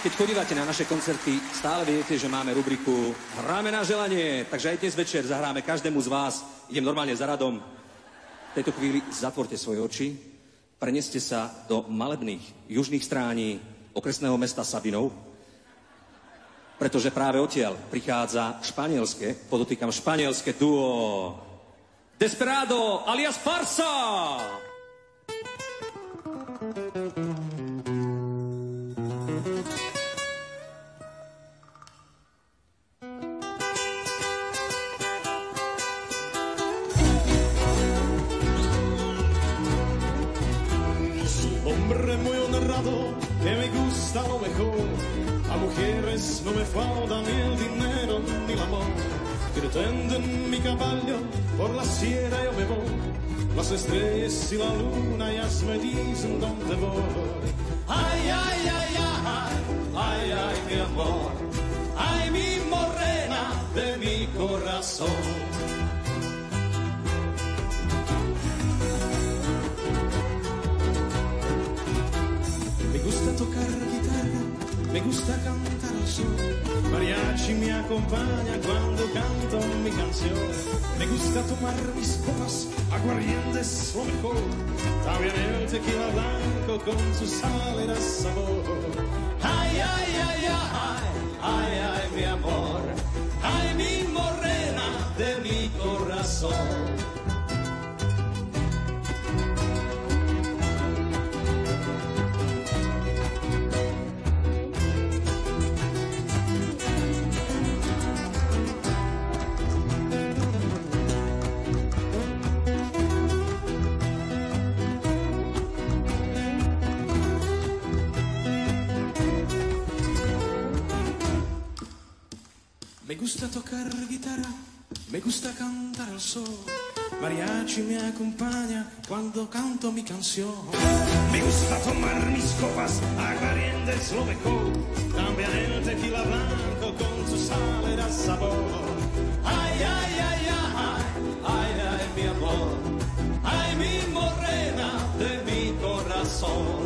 Keď chodívate na naše koncerty, stále viete, že máme rubriku Hráme na želanie, takže aj dnes večer zahráme každému z vás. Idem normálne za radom. V tejto chvíli zatvorte svoje oči, preneste sa do malebných južných strání okresného mesta Sabinov, pretože práve odtiaľ prichádza španielské, podotýkam španielské duo Desperado alias Farsa! Hombre muy honrado, que me gusta lo mejor. A mujeres no me falta ni el dinero ni el amor. Pretenden mi caballo, por la sierra yo me voy. Las estrellas y la luna ya me dicen dónde voy. Ay, ay, ay, ay, ay, ay, mi amor. Ay, mi morena de mi corazón. Me gusta tocar guitarra, me gusta cantar al sol. Mariachi me acompaña cuando canto mi canción. Me gusta tomar mis copas, aguardiente es lo mejor. También el tequila blanco con su sal y sabor. Ay, ay, ay, ay, ay, ay, mi amor. Ay, mi morena de mi corazón. Me gusta tocar guitarra, me gusta cantar al sol. Mariachi me acompaña cuando canto mi canción. Me gusta tomar mis copas, aguardiente es lo mejor. También el tequila blanco con su sal y sabor. Ay, ay, ay, ay, ay, ay, mi amor. Ay, mi morena de mi corazón.